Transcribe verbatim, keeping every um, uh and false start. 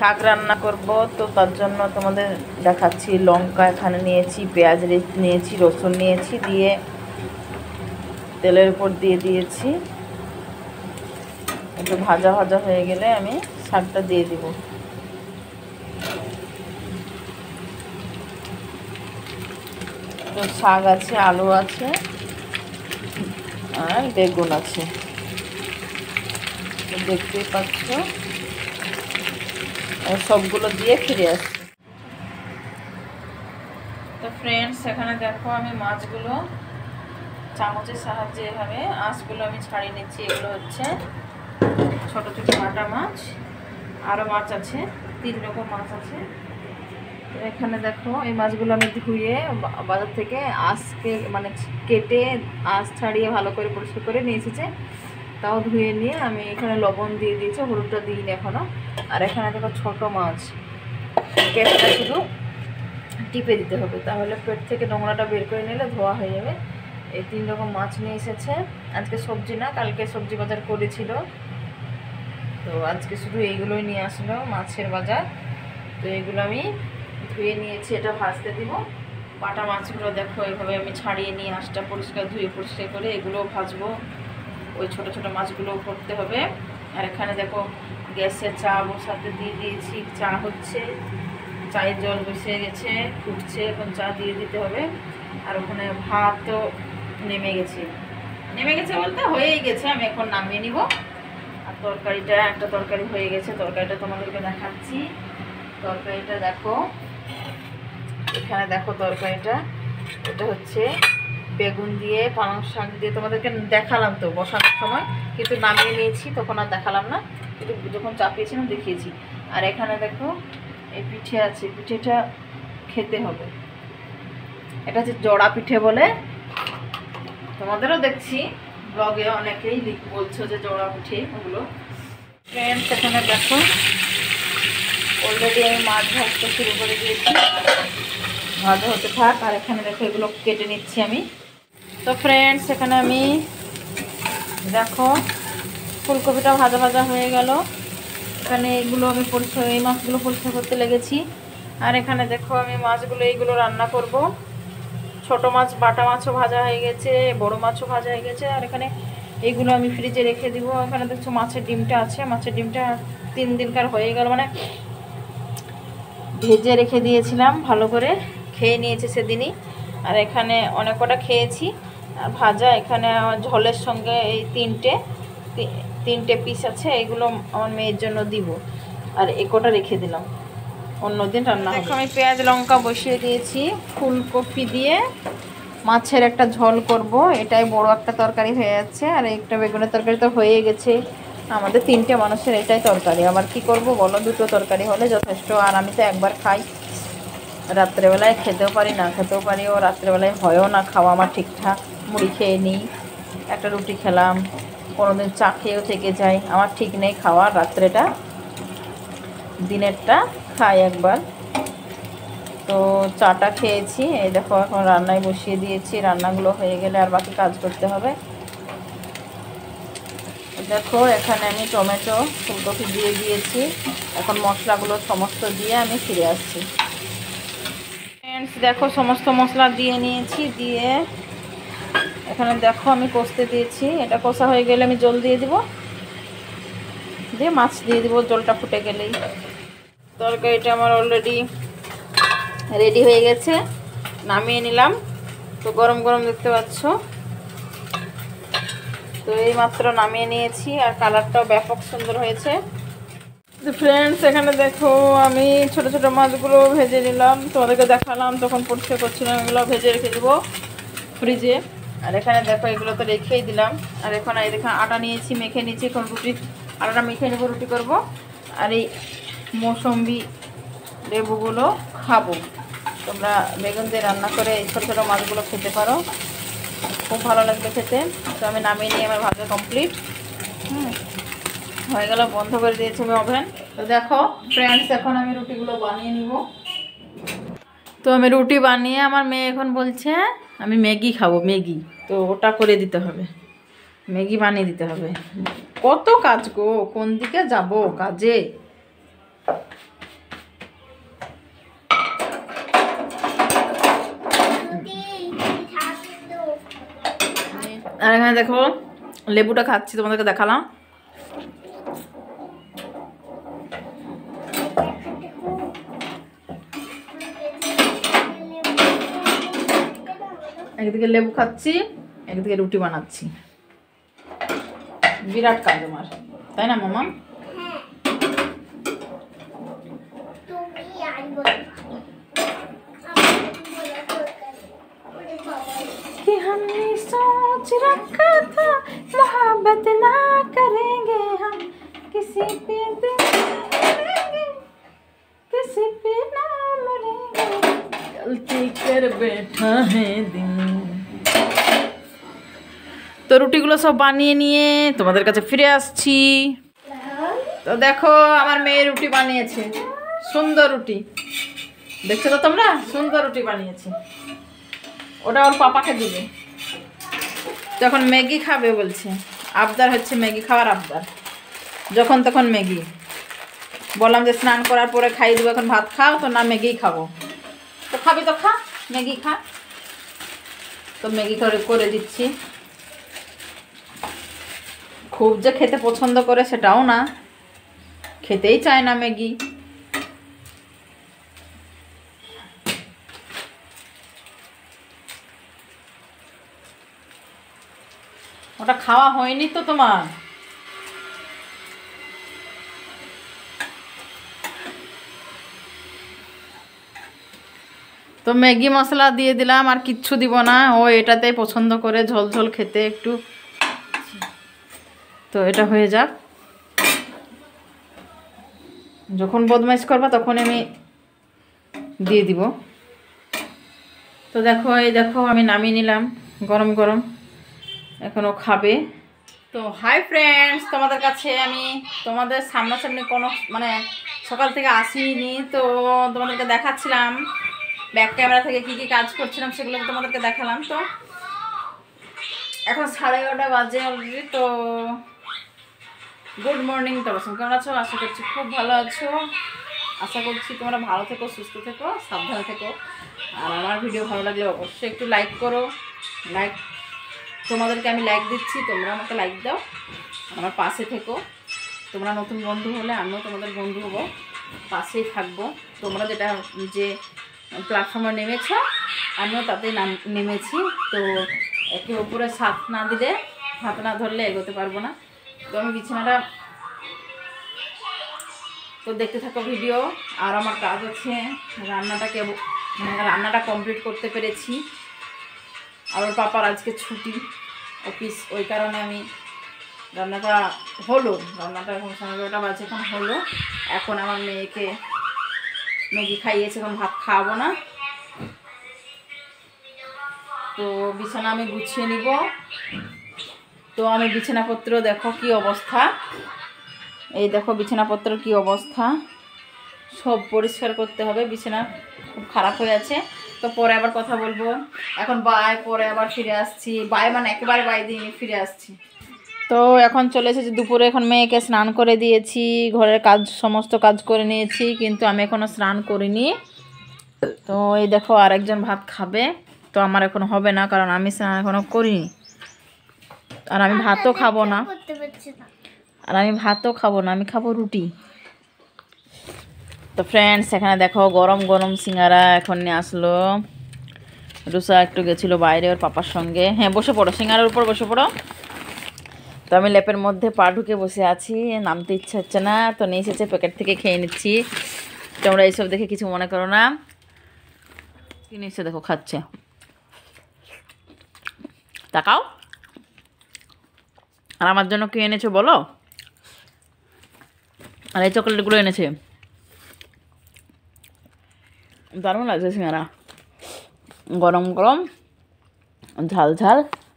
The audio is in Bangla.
শাক রান্না করব, তো তার জন্য তোমাদের দেখাচ্ছি। লঙ্কা এখানে নিয়েছি, পেঁয়াজ নিয়েছি, রসুন নিয়েছি, দিয়ে তেলের উপর দিয়ে দিয়েছি। একটু ভাজা ভাজা হয়ে গেলে আমি শাকটা দিয়ে দিব। তো শাক আছে, আলু আছে আর বেগুন আছে, দেখতেই পাচ্ছ। সবগুলো দিয়ে ফিরে আসছি। তো ফ্রেন্ডস, এখানে দেখো আমি মাছগুলো চামচের সাহায্যে এভাবে আঁশগুলো আমি ছাড়িয়ে নিচ্ছি। এগুলো হচ্ছে ছোট ছোট কাটা মাছ, আরও মাছ আছে, তিন রকম মাছ আছে। তো এখানে দেখো এই মাছগুলো আমি ধুয়ে বাজার থেকে আঁশকে মানে কেটে আঁশ ছাড়িয়ে ভালো করে পরিষ্কার করে নিয়ে এসেছে। তাও ধুয়ে নিয়ে আমি এখানে লবণ দিয়ে দিয়েছি, হলুদটা দিইনি এখনও। আর এখানে দেখো ছোট মাছ, পেটটা শুধু টিপে দিতে হবে, তাহলে পেট থেকে নোংরাটা বের করে নিলে ধোয়া হয়ে যাবে। এই তিন রকম মাছ নিয়ে এসেছে। আজকে সবজি না, কালকে সবজি বাজার করেছিল, তো আজকে শুধু এইগুলোই নিয়ে আসলো মাছের বাজার। তো এইগুলো আমি ধুয়ে নিয়েছি, এটা ভাজতে দিব। বাটা মাছগুলো দেখো এইভাবে আমি ছাড়িয়ে নিয়ে আঁশটা পরিষ্কার ধুয়ে পরিষ্কার করে এগুলোও ভাজবো। ওই ছোট ছোট মাছগুলোও করতে হবে। আর এখানে দেখো গ্যাসে চা বসাতে দিয়ে দিয়েছি, চা হচ্ছে, চায়ের জল বসে গেছে, ফুটছে, এখন চা দিয়ে দিতে হবে। আর ওখানে ভাতও নেমে গেছে, নেমে গেছে বলতে হয়েই গেছে, আমি এখন নামিয়ে নিব। আর তরকারিটা, একটা তরকারি হয়ে গেছে, তরকারিটা তোমাদেরকে দেখাচ্ছি। তরকারিটা দেখো, এখানে দেখো তরকারিটা, এটা হচ্ছে বেগুন দিয়ে পালং শাক দিয়ে, তোমাদেরকে দেখালাম তো বসানোর সময়, কিন্তু নামিয়ে নিয়েছি, তখন আর দেখালাম না, কিন্তু যখন চাপিয়েছিলাম দেখিয়েছি। আর এখানে দেখো এই পিঠে আছে, পিঠেটা খেতে হবে। এটা হচ্ছে জড়া পিঠে বলে, তোমাদেরও দেখছি ব্লগে অনেকেই বলছো যে জড়া পিঠে ওগুলো। ফ্রেন্ডস, এখানে দেখো অলরেডি আমি মাছ ভাজতে শুরু করে দিয়েছি, ভাজা হতে থাক। আর এখানে দেখো এগুলো কেটে নিচ্ছি আমি। তো ফ্রেন্ডস, এখানে আমি দেখো ফুলকপিটা ভাজা ভাজা হয়ে গেল। এখানে এগুলো আমি পরিষ্কার, এই মাছগুলো পরিষ্কার করতে লেগেছি। আর এখানে দেখো আমি মাছগুলো এইগুলো রান্না করব। ছোট মাছ, বাটা মাছও ভাজা হয়ে গেছে, বড় মাছও ভাজা হয়ে গেছে। আর এখানে এইগুলো আমি ফ্রিজে রেখে দিব। এখানে দেখছো মাছের ডিমটা আছে, মাছের ডিমটা তিন দিনকার হয়ে গেল, মানে ভেজে রেখে দিয়েছিলাম, ভালো করে খেয়ে নিয়েছি সেদিনই। আর এখানে অনেক কটা খেয়েছি। আর ভাজা এখানে ঝোলের সঙ্গে এই তিনটে তিনটে পিস আছে, এগুলো আমার মেয়ের জন্য দিব। আর এ কটা রেখে দিলাম, অন্যদিন রান্না হবে। আমি পেঁয়াজ লঙ্কা বসিয়ে দিয়েছি, ফুলকপি দিয়ে মাছের একটা ঝোল করব। এটাই বড় একটা তরকারি হয়ে যাচ্ছে। আর একটা বেগুনের তরকারি তো হয়ে গেছে, আমাদের তিনটে মানুষের এটাই তরকারি। আবার কি করব বলো, দুটো তরকারি হলে যথেষ্ট। আর আমি তো একবার খাই, রাত্রেবেলায় খেতেও পারি, না খেতেও পারি, ও রাত্রেবেলায় হয়ও না খাওয়া আমার ঠিকঠাক। মুড়ি খেয়ে নিই, একটা রুটি খেলাম, কোনোদিন চা খেয়েও থেকে যাই, আমার ঠিক নেই খাওয়ার। রাত্রেটা দিনেরটা খাই একবার। তো চাটা খেয়েছি, এই দেখো এখন রান্নায় বসিয়ে দিয়েছি। রান্নাগুলো হয়ে গেলে আর বাকি কাজ করতে হবে। দেখো এখানে আমি টমেটো, ফুলকপি দিয়ে দিয়েছি। এখন মশলাগুলো সমস্ত দিয়ে আমি ফিরে আসছি। ফ্রেন্ডস, দেখো সমস্ত মশলা দিয়ে নিয়েছি, দিয়ে এখানে দেখো আমি কষতে দিয়েছি। এটা কষা হয়ে গেলে আমি জল দিয়ে দিব, দিয়ে মাছ দিয়ে দিব জলটা ফুটে গেলেই। তরকারিটা আমার অলরেডি রেডি হয়ে গেছে, নামিয়ে নিলাম। তো গরম গরম দেখতে পাচ্ছ, তো এই মাত্র নামিয়ে নিয়েছি। আর কালারটাও ব্যাপক সুন্দর হয়েছে। তো ফ্রেন্ডস, এখানে দেখো আমি ছোট ছোট মাছগুলো ভেজে নিলাম, তোমাদেরকে দেখালাম তখন পরিষ্কার করছিলাম। এগুলো ভেজে রেখে দেবো ফ্রিজে। আর এখানে দেখো এগুলো তো রেখেই দিলাম। আর এখন এই দেখো আটা নিয়েছি, মেখে নিয়েছি, এখন রুটি আটাটা মেখে নেবো, রুটি করব। আর এই মৌসম্বি লেবুগুলো খাবো। তোমরা বেগুন দিয়ে রান্না করে এই ছোটো ছোটো মাছগুলো খেতে পারো, খুব ভালো লাগবে খেতে। তো আমি নামিয়ে নিয়ে আমার ভাজা কমপ্লিট হুম হয়ে গেল, বন্ধ করে দিয়েছি আমি ওভেন। তো দেখো ফ্রেন্ডস, এখন আমি রুটিগুলো বানিয়ে নিব। তো আমি রুটি বানিয়ে, আমার মেয়ে এখন বলছে আমি ম্যাগি খাবো, ম্যাগি। তো ওটা করে দিতে হবে, ম্যাগি বানিয়ে দিতে হবে। কত কাজ গো, কোন দিকে যাব কাজে। আর এখানে দেখো লেবুটা খাচ্ছি, তোমাদেরকে দেখালাম। একদিকে লেবু খাচ্ছি, একদিকে রুটি বানাচ্ছি। বিরাট কাজ আমার, তাই না মামা? कि हमने सोच रखा था मोहब्बत ना करेंगे हम, किसी पे दिल मरेंगे, किसी पे ना मरेंगे, गलती कर बैठा है दिल। তো রুটিগুলো সব বানিয়ে নিয়ে তোমাদের কাছে ফিরে আসছি। তো দেখো আমার মেয়ে রুটি বানিয়েছে, সুন্দর রুটি, দেখছো তো তোমরা? সুন্দর রুটি বানিয়েছে, ওটা ওর পাপাকে দিবে। তখন ম্যাগি খাবে বলছে, আবদার হচ্ছে ম্যাগি খাওয়ার আবদার, যখন তখন ম্যাগি। বললাম যে স্নান করার পরে খাইয়ে দেবো, এখন ভাত খাও, তো না ম্যাগি খাবো। তো খাবি তো খা, ম্যাগি খা। তো ম্যাগি করে করে দিচ্ছি। খুব যে খেতে পছন্দ করে সেটাও না, খেতেই চায় না ম্যাগি। ওটা খাওয়া হয়নি তো তোমার? তো ম্যাগি মশলা দিয়ে দিলাম, আর কিচ্ছু দিব না। ও এটাতেই পছন্দ করে ঝোল ঝোল খেতে একটু। তো এটা হয়ে যাক, যখন বদমাইশ করবা তখন আমি দিয়ে দিব। তো দেখো এই দেখো আমি নামিয়ে নিলাম গরম গরম, এখনো খাবে। তো হাই ফ্রেন্ডস, তোমাদের কাছে আমি তোমাদের সামনাসামনি কোনো মানে সকাল থেকে আসিনি, তো তোমাদেরকে দেখাচ্ছিলাম ব্যাক ক্যামেরা থেকে কি কি কাজ করছিলাম, সেগুলো তোমাদেরকে দেখালাম। তো এখন সাড়ে এগারোটা বাজে অলরেডি। তো গুড মর্নিং, তোমরা কেমন আছো? আশা করছি খুব ভালো আছো। আশা করছি তোমরা ভালো থেকো, সুস্থ থেকো, সাবধানে থেকো। আর আমার ভিডিও ভালো লাগলে অবশ্যই একটু লাইক করো। লাইক তোমাদেরকে আমি লাইক দিচ্ছি, তোমরা আমাকে লাইক দাও, আমার পাশে থেকো। তোমরা নতুন বন্ধু হলে আমিও তোমাদের বন্ধু হব, পাশেই থাকবো। তোমরা যেটা যে প্ল্যাটফর্মে নেমেছ, আমিও তাতেই নাম নেমেছি। তো একে উপরে সাথ না দিলে, হাত না ধরলে এগোতে পারবো না। তো আমি বিছানাটা, তো দেখতে থাকো ভিডিও। আর আমার কাজ হচ্ছে রান্নাটাকে, মানে রান্নাটা কমপ্লিট করতে পেরেছি। আর ওর পাপার আজকে ছুটি অফিস, ওই কারণে আমি রান্নাটা হলো, রান্নাটা এখন সাড়ে এগারোটা বাজে এখন হলো। এখন আমার মেয়েকে ম্যাগি খাইয়েছে, এখন ভাত খাওয়াবো না। তো বিছানা আমি গুছিয়ে নিব। তো আমি বিছানাপত্র দেখো কি অবস্থা, এই দেখো বিছানাপত্র কি অবস্থা, সব পরিষ্কার করতে হবে। বিছানা খুব খারাপ হয়ে আছে। তো পরে আবার কথা বলবো। এখন বাই, পরে আবার ফিরে আসছি। বাই মানে একেবারে বাই দিয়ে ফিরে আসছি। তো এখন চলে এসেছি দুপুরে। এখন মেয়েকে স্নান করে দিয়েছি, ঘরের কাজ সমস্ত কাজ করে নিয়েছি, কিন্তু আমি এখনও স্নান করিনি। তো এই দেখো আরেকজন ভাত খাবে, তো আমার এখন হবে না, কারণ আমি স্নান এখনও করিনি। আর আমি ভাতও খাবো না, আর আমি ভাতও খাবো না, আমি খাবো রুটি। তো ফ্রেন্ডস এখানে দেখো গরম গরম সিঙ্গারা এখন নিয়ে আসলো। রুসা একটু গেছিলো বাইরে ওর পাপার সঙ্গে। হ্যাঁ বসে পড়ো, সিঙ্গারার উপর বসে পড়ো। তো আমি লেপের মধ্যে পা ঢুকে বসে আছি, নামতে ইচ্ছা হচ্ছে না। তো নিয়ে এসেছে, প্যাকেট থেকে খেয়ে নিচ্ছি। তোমরা এইসব দেখে কিছু মনে করো না। কি নিচ্ছে দেখো, খাচ্ছে, তাকাও। আর আমার জন্য কি এনেছো বলো? আর এই চকলেটগুলো এনেছে, দারুণ লাগছে সিঙ্গারা, গরম গরম, ঝাল ঝাল।